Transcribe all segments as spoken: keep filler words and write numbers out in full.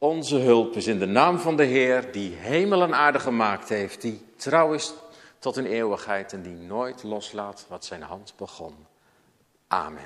Onze hulp is in de naam van de Heer, die hemel en aarde gemaakt heeft, die trouw is tot in eeuwigheid en die nooit loslaat wat zijn hand begon. Amen.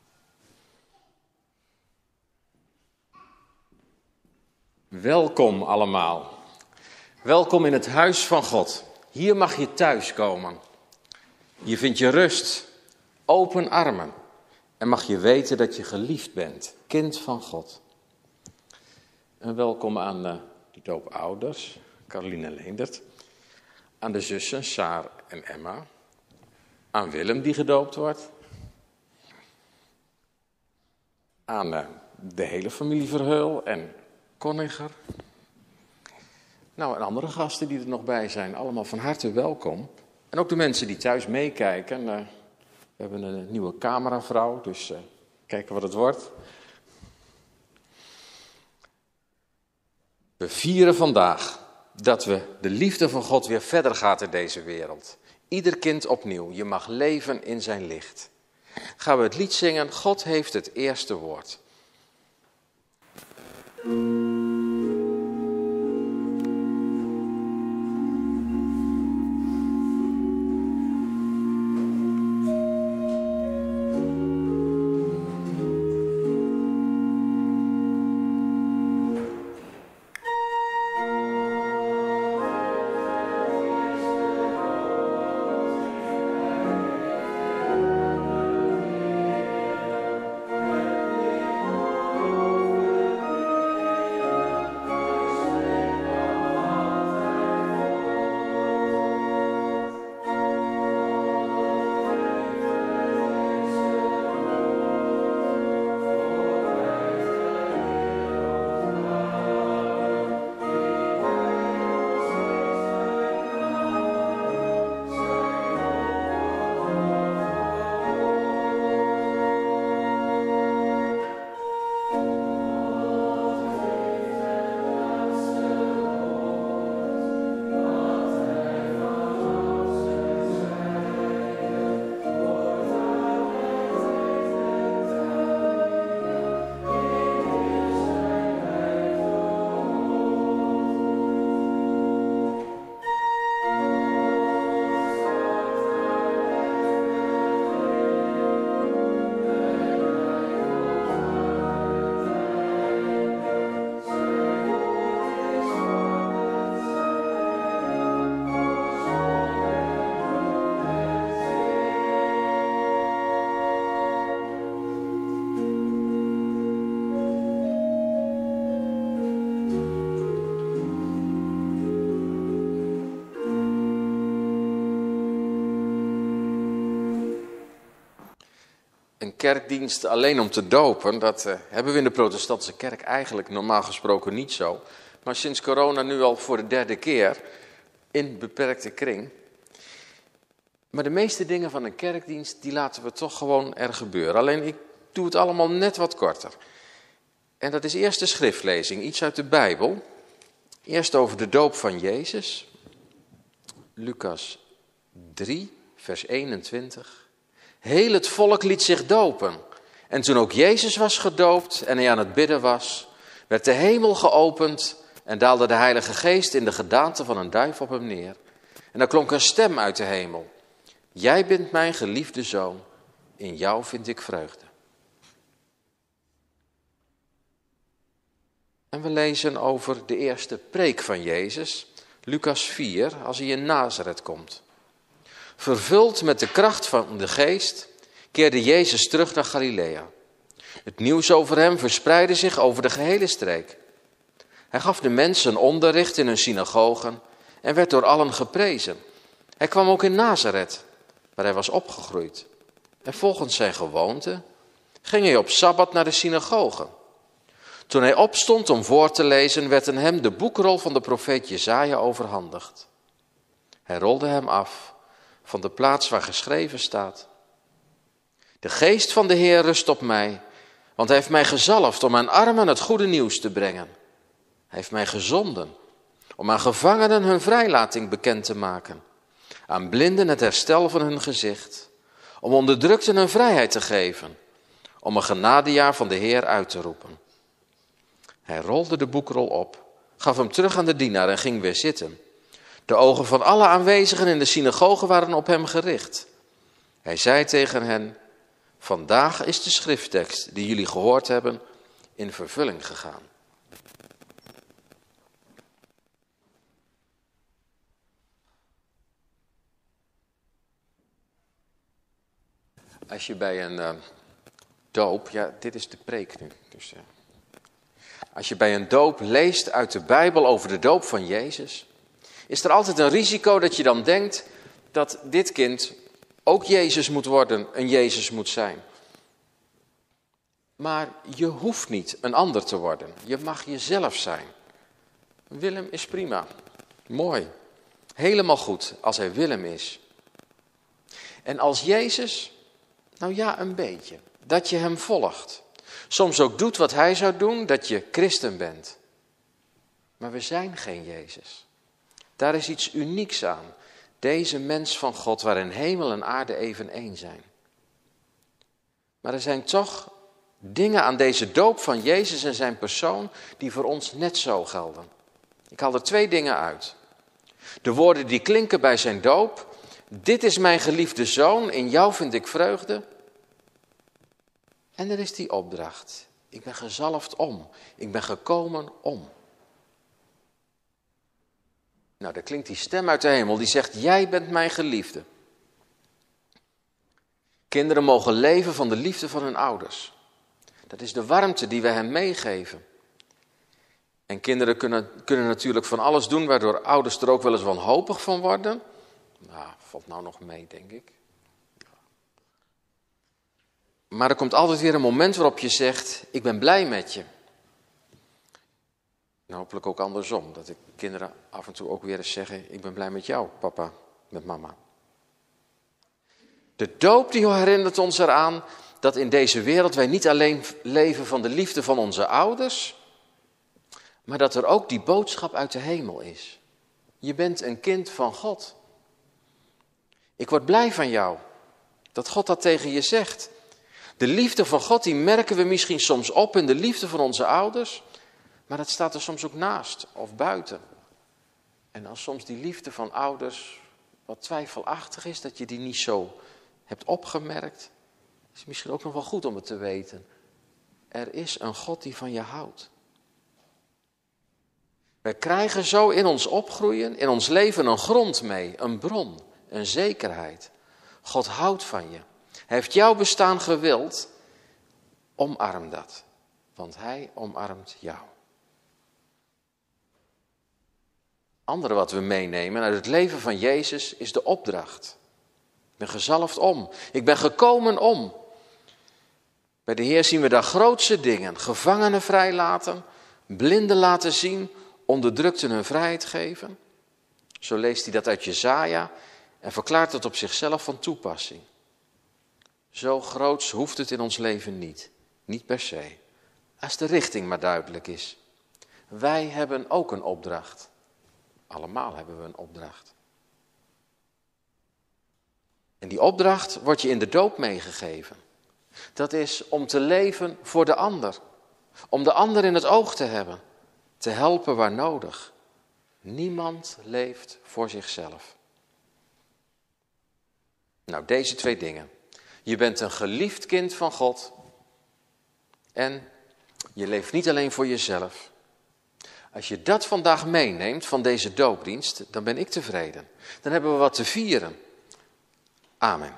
Welkom allemaal. Welkom in het huis van God. Hier mag je thuis komen. Hier vind je rust, open armen en mag je weten dat je geliefd bent, kind van God. En welkom aan uh, de doopouders, Caroline en Leendert. Aan de zussen, Saar en Emma. Aan Willem die gedoopt wordt. Aan uh, de hele familie Verheul en Konniger. Nou, en andere gasten die er nog bij zijn, allemaal van harte welkom. En ook de mensen die thuis meekijken. Uh, we hebben een nieuwe cameravrouw, dus uh, kijken wat het wordt. We vieren vandaag dat we de liefde van God weer verder gaat in deze wereld. Ieder kind opnieuw, je mag leven in zijn licht. Gaan we het lied zingen, God heeft het eerste woord. Een kerkdienst alleen om te dopen, dat uh, hebben we in de protestantse kerk eigenlijk normaal gesproken niet zo. Maar sinds corona nu al voor de derde keer, in beperkte kring. Maar de meeste dingen van een kerkdienst, die laten we toch gewoon er gebeuren. Alleen ik doe het allemaal net wat korter. En dat is eerst de schriftlezing, iets uit de Bijbel. Eerst over de doop van Jezus. Lucas drie, vers eenentwintig. Heel het volk liet zich dopen. En toen ook Jezus was gedoopt en hij aan het bidden was, werd de hemel geopend en daalde de Heilige Geest in de gedaante van een duif op hem neer. En er klonk een stem uit de hemel. Jij bent mijn geliefde zoon, in jou vind ik vreugde. En we lezen over de eerste preek van Jezus, Lucas vier, als hij in Nazareth komt. Vervuld met de kracht van de geest, keerde Jezus terug naar Galilea. Het nieuws over hem verspreidde zich over de gehele streek. Hij gaf de mensen onderricht in hun synagogen en werd door allen geprezen. Hij kwam ook in Nazareth, waar hij was opgegroeid. En volgens zijn gewoonte ging hij op Sabbat naar de synagogen. Toen hij opstond om voor te lezen, werd aan hem de boekrol van de profeet Jesaja overhandigd. Hij rolde hem af van de plaats waar geschreven staat. De geest van de Heer rust op mij, want hij heeft mij gezalfd om aan armen het goede nieuws te brengen. Hij heeft mij gezonden om aan gevangenen hun vrijlating bekend te maken, aan blinden het herstel van hun gezicht, om onderdrukten hun vrijheid te geven, om een genadejaar van de Heer uit te roepen. Hij rolde de boekrol op, gaf hem terug aan de dienaar en ging weer zitten. De ogen van alle aanwezigen in de synagoge waren op hem gericht. Hij zei tegen hen: vandaag is de schrifttekst die jullie gehoord hebben in vervulling gegaan. Als je bij een uh, doop, ja, dit is de preek nu. Dus, uh, als je bij een doop leest uit de Bijbel over de doop van Jezus, is er altijd een risico dat je dan denkt dat dit kind ook Jezus moet worden, een Jezus moet zijn. Maar je hoeft niet een ander te worden. Je mag jezelf zijn. Willem is prima. Mooi. Helemaal goed als hij Willem is. En als Jezus, nou ja, een beetje. Dat je hem volgt. Soms ook doet wat hij zou doen, dat je christen bent. Maar we zijn geen Jezus. Daar is iets unieks aan. Deze mens van God, waarin hemel en aarde even één zijn. Maar er zijn toch dingen aan deze doop van Jezus en zijn persoon die voor ons net zo gelden. Ik haal er twee dingen uit. De woorden die klinken bij zijn doop. Dit is mijn geliefde zoon, in jou vind ik vreugde. En er is die opdracht. Ik ben gezalfd om. Ik ben gekomen om. Nou, daar klinkt die stem uit de hemel die zegt: jij bent mijn geliefde. Kinderen mogen leven van de liefde van hun ouders. Dat is de warmte die we hen meegeven. En kinderen kunnen, kunnen natuurlijk van alles doen waardoor ouders er ook wel eens wanhopig van worden. Nou, valt nou nog mee, denk ik. Maar er komt altijd weer een moment waarop je zegt: ik ben blij met je. En hopelijk ook andersom, dat de kinderen af en toe ook weer eens zeggen: ik ben blij met jou, papa, met mama. De doop die herinnert ons eraan dat in deze wereld wij niet alleen leven van de liefde van onze ouders, maar dat er ook die boodschap uit de hemel is. Je bent een kind van God. Ik word blij van jou, dat God dat tegen je zegt. De liefde van God, die merken we misschien soms op in de liefde van onze ouders, maar dat staat er soms ook naast of buiten. En als soms die liefde van ouders wat twijfelachtig is, dat je die niet zo hebt opgemerkt, is het misschien ook nog wel goed om het te weten. Er is een God die van je houdt. Wij krijgen zo in ons opgroeien, in ons leven een grond mee, een bron, een zekerheid. God houdt van je. Hij heeft jouw bestaan gewild. Omarm dat, want hij omarmt jou. Andere wat we meenemen uit het leven van Jezus is de opdracht. Ik ben gezalfd om. Ik ben gekomen om. Bij de Heer zien we daar grootse dingen. Gevangenen vrijlaten, blinden laten zien, onderdrukten hun vrijheid geven. Zo leest hij dat uit Jesaja en verklaart het op zichzelf van toepassing. Zo groots hoeft het in ons leven niet. Niet per se. Als de richting maar duidelijk is. Wij hebben ook een opdracht. Allemaal hebben we een opdracht. En die opdracht wordt je in de doop meegegeven. Dat is om te leven voor de ander. Om de ander in het oog te hebben. Te helpen waar nodig. Niemand leeft voor zichzelf. Nou, deze twee dingen. Je bent een geliefd kind van God. En je leeft niet alleen voor jezelf. Als je dat vandaag meeneemt van deze doopdienst, dan ben ik tevreden. Dan hebben we wat te vieren. Amen.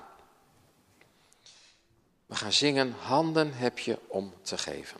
We gaan zingen, handen heb je om te geven.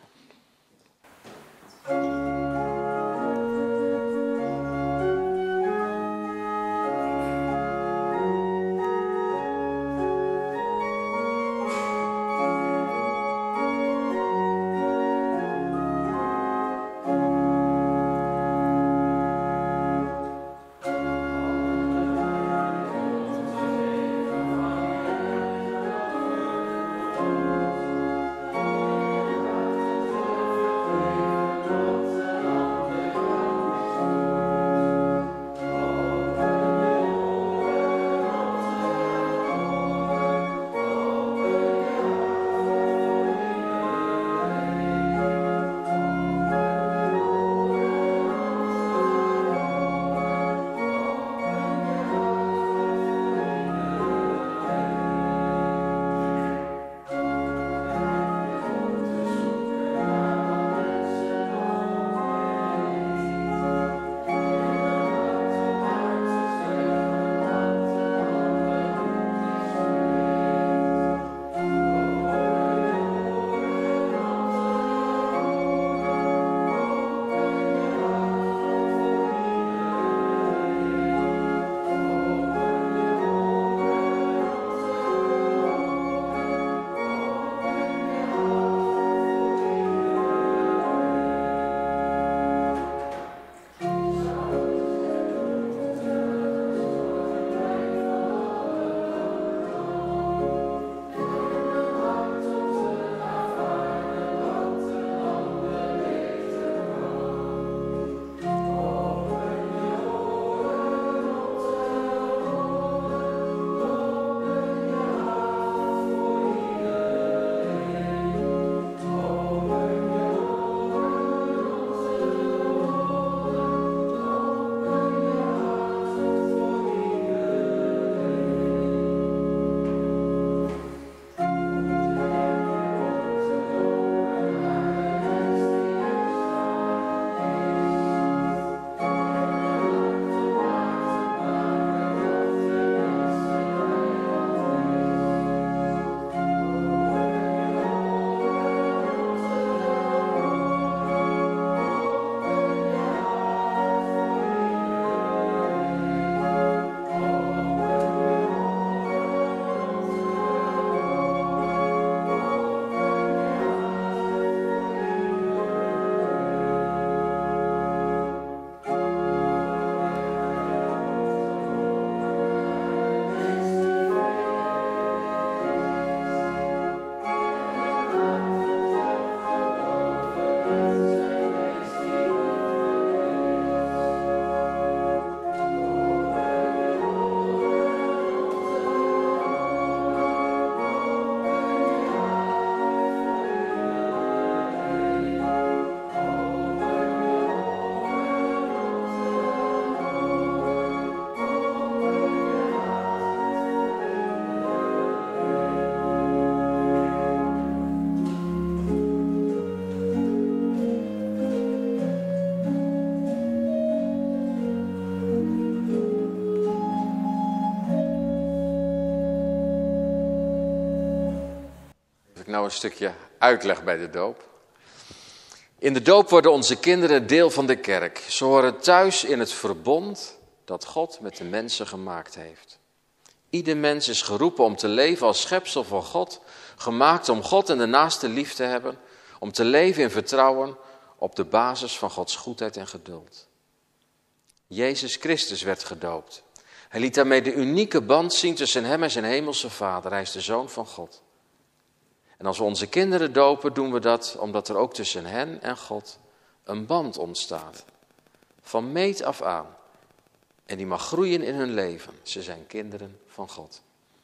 nou een stukje uitleg bij de doop. In de doop worden onze kinderen deel van de kerk. Ze horen thuis in het verbond dat God met de mensen gemaakt heeft. Ieder mens is geroepen om te leven als schepsel van God, gemaakt om God en de naaste lief te hebben, om te leven in vertrouwen op de basis van Gods goedheid en geduld. Jezus Christus werd gedoopt. Hij liet daarmee de unieke band zien tussen hem en zijn hemelse Vader. Hij is de Zoon van God. En als we onze kinderen dopen, doen we dat omdat er ook tussen hen en God een band ontstaat. Van meet af aan. En die mag groeien in hun leven. Ze zijn kinderen van God.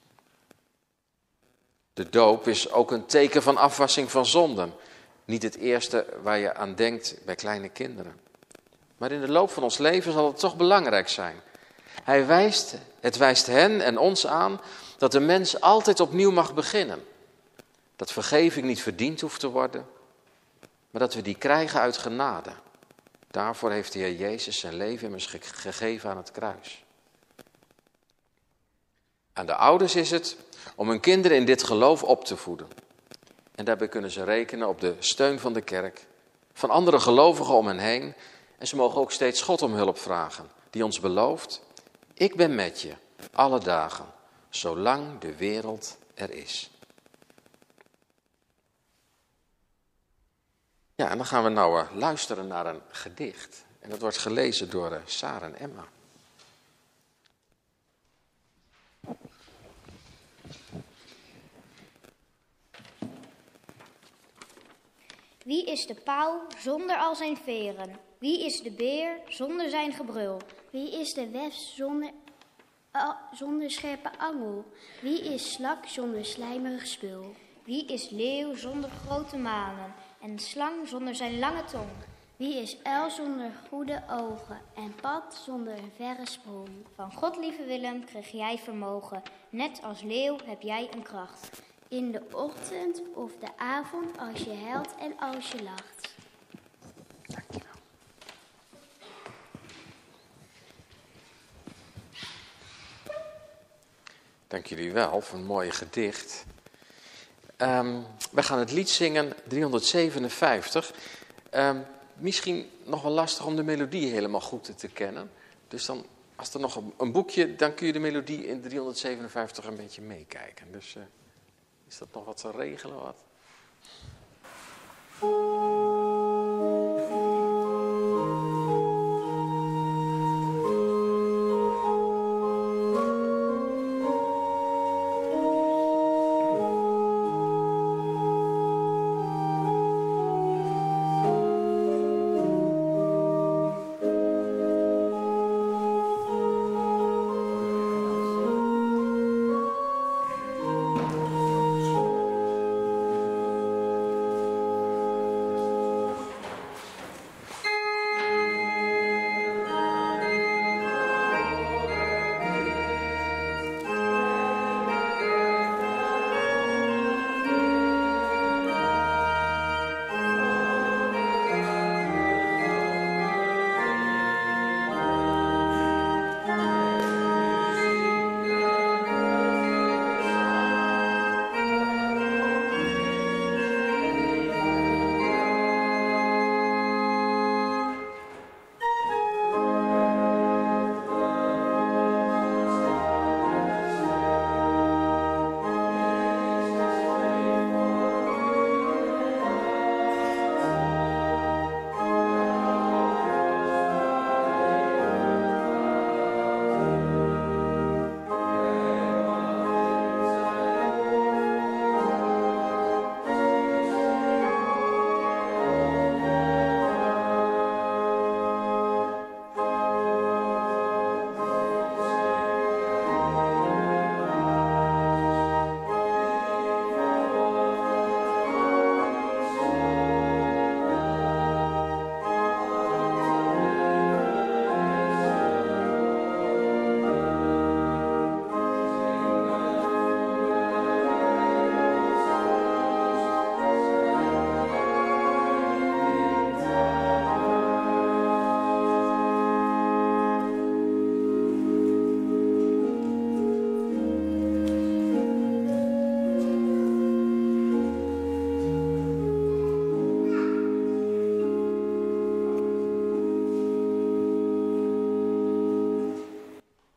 De doop is ook een teken van afwassing van zonden. Niet het eerste waar je aan denkt bij kleine kinderen. Maar in de loop van ons leven zal het toch belangrijk zijn. Hij wijst, het wijst hen en ons aan dat de mens altijd opnieuw mag beginnen. Dat vergeving niet verdiend hoeft te worden, maar dat we die krijgen uit genade. Daarvoor heeft de Heer Jezus zijn leven immers gegeven aan het kruis. Aan de ouders is het om hun kinderen in dit geloof op te voeden. En daarbij kunnen ze rekenen op de steun van de kerk, van andere gelovigen om hen heen. En ze mogen ook steeds God om hulp vragen, die ons belooft: ik ben met je, alle dagen, zolang de wereld er is. Ja, en dan gaan we nou uh, luisteren naar een gedicht. En dat wordt gelezen door uh, Sarah en Emma. Wie is de pauw zonder al zijn veren? Wie is de beer zonder zijn gebrul? Wie is de wes zonder, uh, zonder scherpe angel? Wie is slak zonder slijmerig spul? Wie is leeuw zonder grote manen? En slang zonder zijn lange tong? Wie is uil zonder goede ogen? En pad zonder een verre sprong? Van God, lieve Willem, kreeg jij vermogen. Net als leeuw heb jij een kracht. In de ochtend of de avond, als je huilt en als je lacht. Dankjewel. Dank jullie wel voor een mooi gedicht. Um, we gaan het lied zingen, driehonderdzevenenvijftig. Um, misschien nog wel lastig om de melodie helemaal goed te kennen. Dus dan, als er nog een boekje, dan kun je de melodie in driehonderdzevenenvijftig een beetje meekijken. Dus uh, is dat nog wat te regelen? Wat?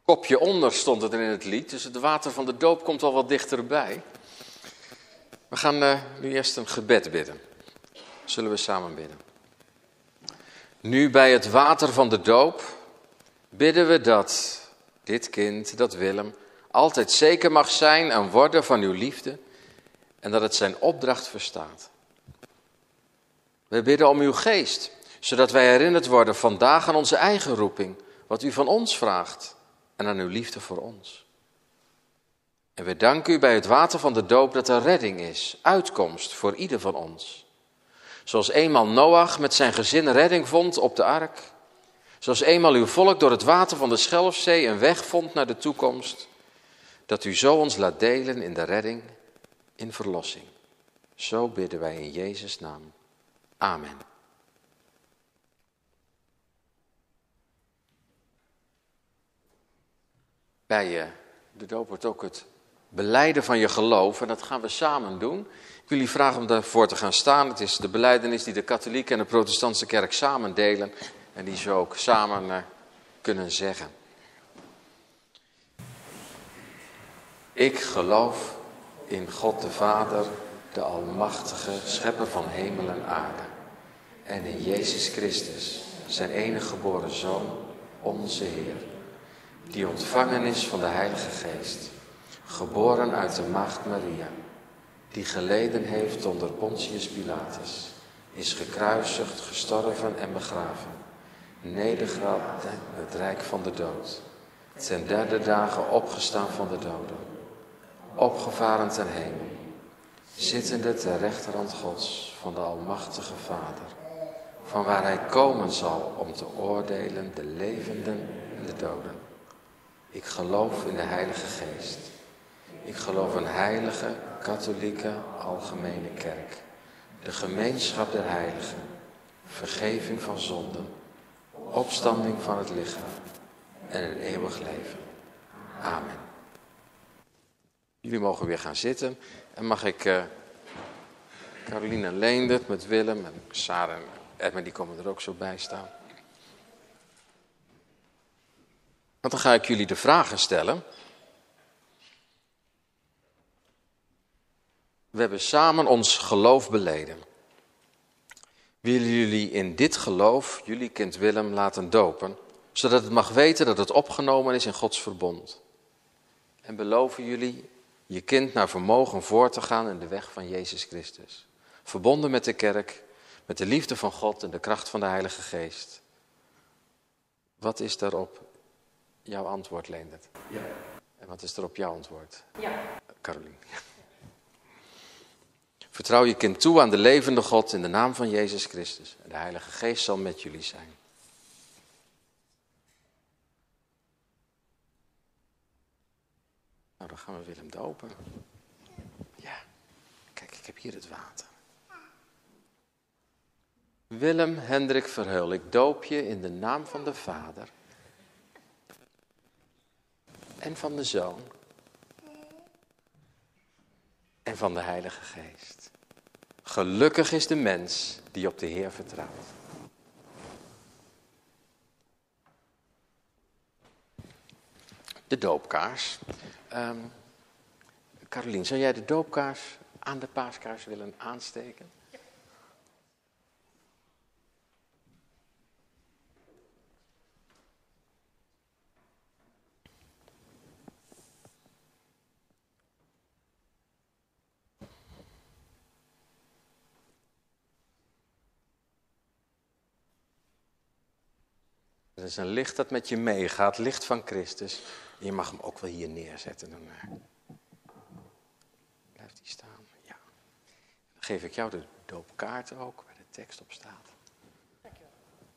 kopje onder stond het er in het lied, dus het water van de doop komt al wat dichterbij. We gaan uh, nu eerst een gebed bidden. Zullen we samen bidden. Nu bij het water van de doop bidden we dat dit kind, dat Willem, altijd zeker mag zijn en worden van uw liefde en dat het zijn opdracht verstaat. We bidden om uw geest, zodat wij herinnerd worden vandaag aan onze eigen roeping, wat u van ons vraagt en aan uw liefde voor ons. En we danken u bij het water van de doop dat er redding is, uitkomst voor ieder van ons. Zoals eenmaal Noach met zijn gezin redding vond op de ark. Zoals eenmaal uw volk door het water van de Schelfzee een weg vond naar de toekomst. Dat u zo ons laat delen in de redding, in verlossing. Zo bidden wij in Jezus' naam. Amen. Bij de doop wordt ook het belijden van je geloof en dat gaan we samen doen. Ik wil jullie vragen om daarvoor te gaan staan. Het is de belijdenis die de katholieke en de protestantse kerk samen delen en die ze ook samen uh, kunnen zeggen. Ik geloof in God de Vader, de Almachtige, Schepper van hemel en aarde. En in Jezus Christus, zijn enige geboren Zoon, onze Heer. Die ontvangen is van de Heilige Geest. Geboren uit de maagd Maria. Die geleden heeft onder Pontius Pilatus. Is gekruisigd, gestorven en begraven. Nedergedaald in het rijk van de dood. Ten derde dagen opgestaan van de doden. Opgevaren ten hemel. Zittende ter rechterhand Gods van de Almachtige Vader. Van waar hij komen zal om te oordelen de levenden en de doden. Ik geloof in de Heilige Geest. Ik geloof een heilige, katholieke, algemene kerk. De gemeenschap der heiligen. Vergeving van zonden. Opstanding van het lichaam. En een eeuwig leven. Amen. Jullie mogen weer gaan zitten. En mag ik uh, Caroline en Leendert met Willem en Sarah en Edmund, die komen er ook zo bij staan. Want dan ga ik jullie de vragen stellen. We hebben samen ons geloof beleden. Willen jullie in dit geloof jullie kind Willem laten dopen, zodat het mag weten dat het opgenomen is in Gods verbond? En beloven jullie je kind naar vermogen voor te gaan in de weg van Jezus Christus? Verbonden met de kerk, met de liefde van God en de kracht van de Heilige Geest. Wat is daarop jouw antwoord, Leendert? Ja. En wat is erop jouw antwoord? Ja. Caroline. Vertrouw je kind toe aan de levende God in de naam van Jezus Christus. En de Heilige Geest zal met jullie zijn. Nou, dan gaan we Willem dopen. Ja, kijk, ik heb hier het water. Willem Hendrik Verheul, ik doop je in de naam van de Vader en van de Zoon en van de Heilige Geest. Gelukkig is de mens die op de Heer vertrouwt. De doopkaars. Um, Carolien, zou jij de doopkaars aan de paaskaars willen aansteken? Er is een licht dat met je meegaat, licht van Christus. En je mag hem ook wel hier neerzetten. Dan uh, blijft hij staan. Ja. Dan geef ik jou de doopkaart ook, waar de tekst op staat. Dankjewel.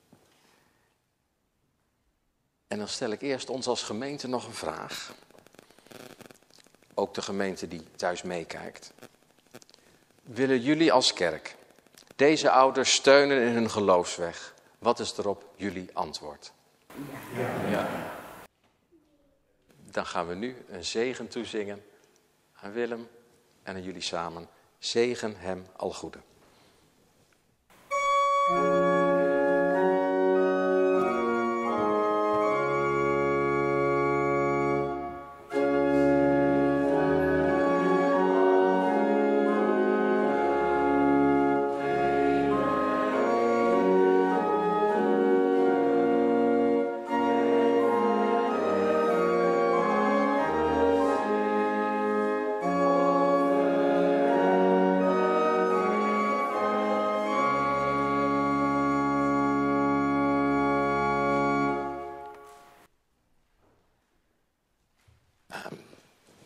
En dan stel ik eerst ons als gemeente nog een vraag. Ook de gemeente die thuis meekijkt. Willen jullie als kerk deze ouders steunen in hun geloofsweg? Wat is erop jullie antwoord? Ja. Ja. Dan gaan we nu een zegen toezingen aan Willem en aan jullie samen. Zegen hem al goede.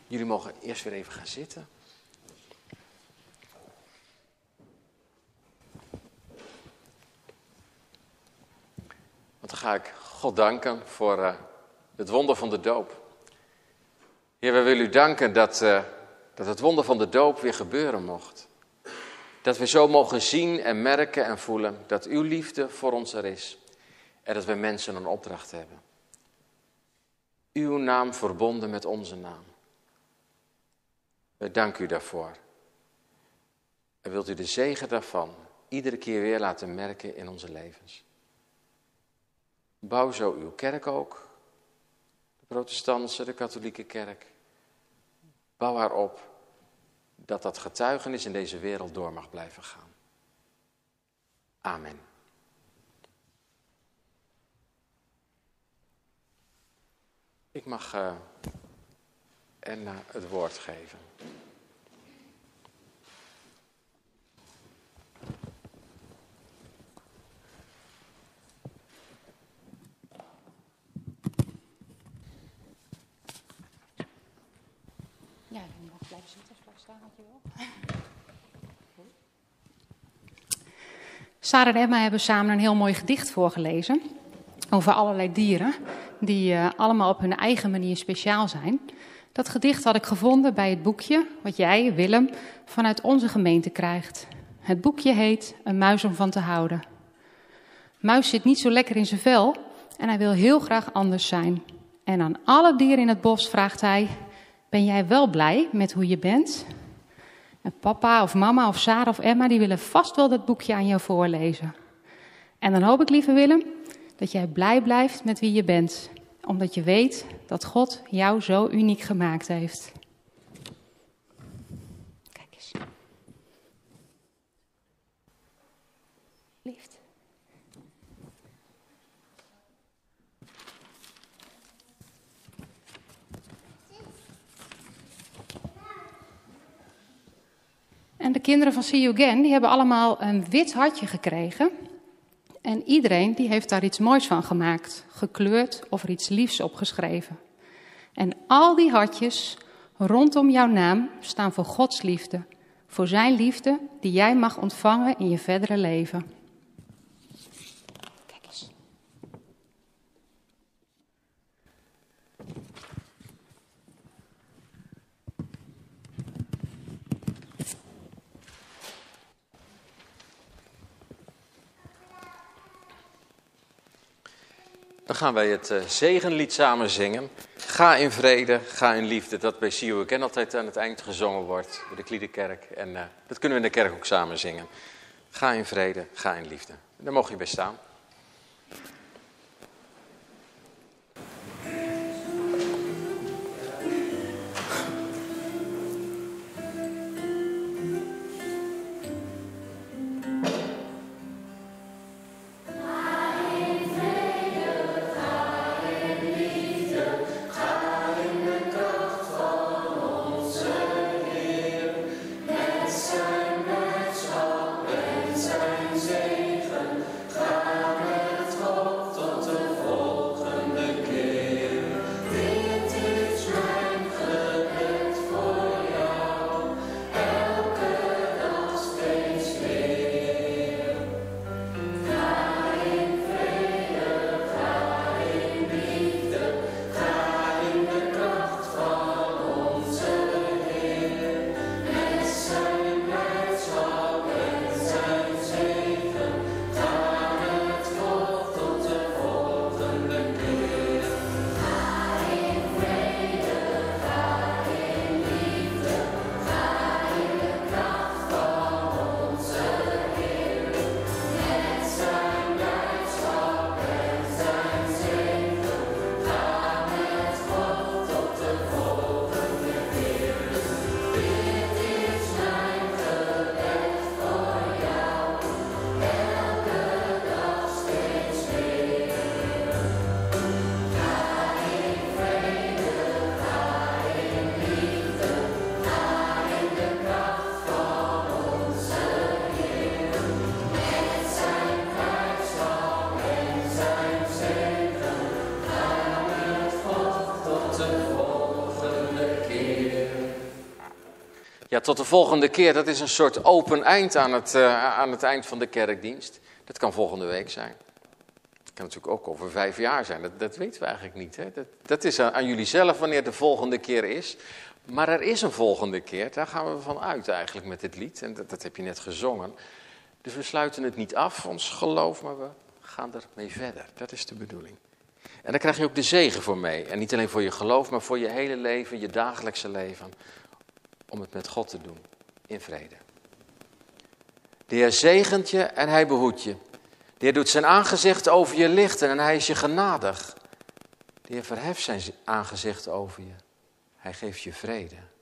Jullie mogen eerst weer even gaan zitten. Want dan ga ik God danken voor uh, het wonder van de doop. Heer, wij willen u danken dat, uh, dat het wonder van de doop weer gebeuren mocht. Dat we zo mogen zien en merken en voelen dat uw liefde voor ons er is. En dat we mensen een opdracht hebben. Uw naam verbonden met onze naam. Wij danken u daarvoor. En wilt u de zegen daarvan iedere keer weer laten merken in onze levens. Bouw zo uw kerk ook. De protestantse, de katholieke kerk. Bouw haar op. Dat dat getuigenis in deze wereld door mag blijven gaan. Amen. Ik mag uh, Enna het woord geven. Ja, je mag blijven zitten, blijf staan wat je wil. Sarah en Emma hebben samen een heel mooi gedicht voorgelezen over allerlei dieren die uh, allemaal op hun eigen manier speciaal zijn. Dat gedicht had ik gevonden bij het boekje wat jij, Willem, vanuit onze gemeente krijgt. Het boekje heet Een muis om van te houden. Muis zit niet zo lekker in zijn vel en hij wil heel graag anders zijn. En aan alle dieren in het bos vraagt hij: ben jij wel blij met hoe je bent? En papa of mama of Sarah of Emma, die willen vast wel dat boekje aan jou voorlezen. En dan hoop ik, lieve Willem, dat jij blij blijft met wie je bent. Omdat je weet dat God jou zo uniek gemaakt heeft. Kijk eens. Liefd. En de kinderen van See You Again, die hebben allemaal een wit hartje gekregen. En iedereen die heeft daar iets moois van gemaakt, gekleurd of er iets liefs opgeschreven. En al die hartjes rondom jouw naam staan voor Gods liefde. Voor zijn liefde die jij mag ontvangen in je verdere leven. Kijk eens. Dan gaan wij het uh, zegenlied samen zingen. Ga in vrede, ga in liefde. Dat bij See You Again altijd aan het eind gezongen wordt. Bij de Kliedenkerk. En uh, dat kunnen we in de kerk ook samen zingen. Ga in vrede, ga in liefde. Daar mogen je bij staan. Zegen, ga met God. Ja, tot de volgende keer. Dat is een soort open eind aan het, uh, aan het eind van de kerkdienst. Dat kan volgende week zijn. Dat kan natuurlijk ook over vijf jaar zijn. Dat, dat weten we eigenlijk niet. Hè? Dat, dat is aan, aan jullie zelf wanneer de volgende keer is. Maar er is een volgende keer. Daar gaan we van uit eigenlijk met dit lied. En dat, dat heb je net gezongen. Dus we sluiten het niet af, ons geloof, maar we gaan ermee verder. Dat is de bedoeling. En daar krijg je ook de zegen voor mee. En niet alleen voor je geloof, maar voor je hele leven, je dagelijkse leven. Om het met God te doen, in vrede. De Heer zegent je en hij behoedt je. De Heer doet zijn aangezicht over je lichten en hij is je genadig. De Heer verheft zijn aangezicht over je. Hij geeft je vrede.